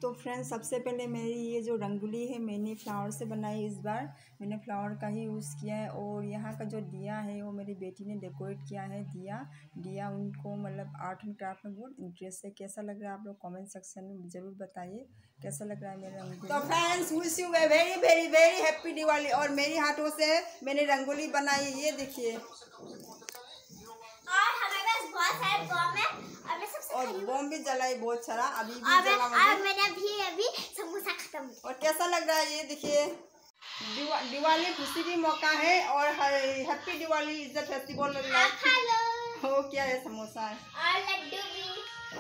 तो फ्रेंड्स, सबसे पहले मेरी ये जो रंगोली है मैंने फ्लावर से बनाई। इस बार मैंने फ्लावर का ही यूज़ किया है। और यहाँ का जो दिया है वो मेरी बेटी ने डेकोरेट किया है। दिया उनको मतलब आर्ट एंड क्राफ्ट में बहुत इंटरेस्ट है। कैसा लग रहा है आप लोग कमेंट सेक्शन में ज़रूर बताइए कैसा लग रहा है मेरा रंगोली। तो friends, wish you very very very happy Diwali. और मेरी हाथों से मैंने रंगोली बनाई, ये देखिए। और बम भी जलाई बहुत सारा, अभी भी जला मैंने अभी समोसा खत्म। और कैसा लग रहा है ये देखिए। दिवाली खुशी की मौका है और happy Diwali is the festival. हो क्या है, समोसा है और लड्डू भी।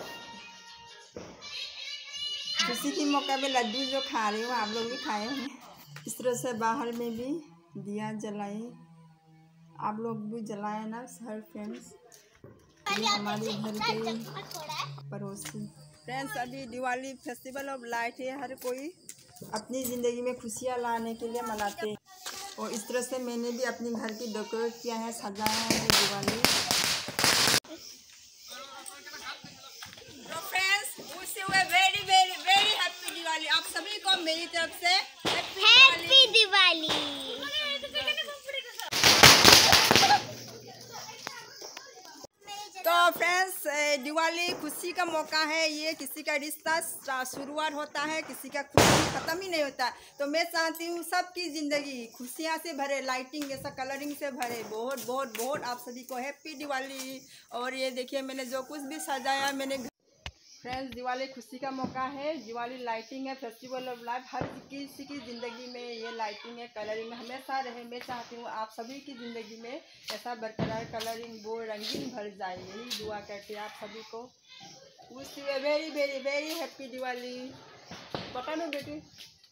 खुशी की मौका पे लड्डू जो खा रहे हो आप लोग भी खाए होंगे। इस तरह से बाहर में भी दिया जलाए, आप लोग भी जलाए ना हर फ्रेंड्स। ये हमारे घर के पड़ोसी फ्रेंड्स। अभी दिवाली फेस्टिवल ऑफ लाइट है, हर कोई अपनी ज़िंदगी में खुशियाँ लाने के लिए मनाते हैं। और इस तरह से मैंने भी अपने घर की डेकोरेट किया है, सजाया है दिवाली। तो friends, wish you a very very very happy Diwali. आप सभी को मेरी तरफ से हैप्पी दिवाली। तो फ्रेंड्स, दिवाली खुशी का मौका है। ये किसी का रिश्ता शुरुआत होता है, किसी का खुशी ख़त्म ही नहीं होता। तो मैं चाहती हूँ सबकी ज़िंदगी खुशियाँ से भरे, लाइटिंग ऐसा कलरिंग से भरे। बहुत बहुत बहुत आप सभी को हैप्पी दिवाली। और ये देखिए मैंने जो कुछ भी सजाया मैंने। फ्रेंड्स, दिवाली खुशी का मौका है, दिवाली लाइटिंग है, फेस्टिवल ऑफ लाइफ। हर किसी की ज़िंदगी में ये लाइटिंग है, कलरिंग हमेशा रहे। मैं चाहती हूँ आप सभी की ज़िंदगी में ऐसा बरकरार कलरिंग वो रंगीन भर जाए। यही दुआ करते हैं आप सभी को। Wish you a very very very happy Diwali. बता दो बेटी।